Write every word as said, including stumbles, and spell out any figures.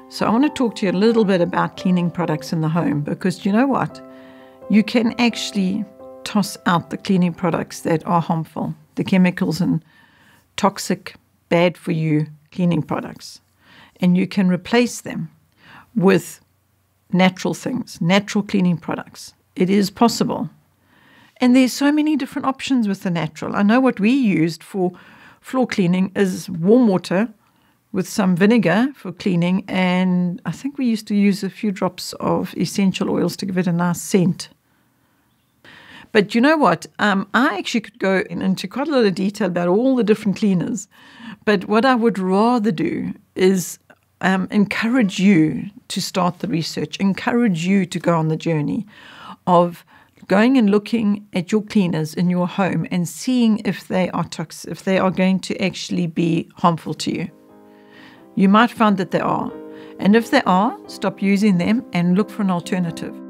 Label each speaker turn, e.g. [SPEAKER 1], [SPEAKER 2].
[SPEAKER 1] So I want to talk to you a little bit about cleaning products in the home, because you know what? You can actually toss out the cleaning products that are harmful, the chemicals and toxic, bad for you cleaning products. And you can replace them with natural things, natural cleaning products. It is possible. And there's so many different options with the natural. I know what we used for floor cleaning is warm water with some vinegar for cleaning, and I think we used to use a few drops of essential oils to give it a nice scent. But you know what? Um, I actually could go in, into quite a lot of detail about all the different cleaners. But what I would rather do is um, encourage you to start the research, encourage you to go on the journey of going and looking at your cleaners in your home and seeing if they are toxic, if they are going to actually be harmful to you. You might find that they are. And if they are, stop using them and look for an alternative.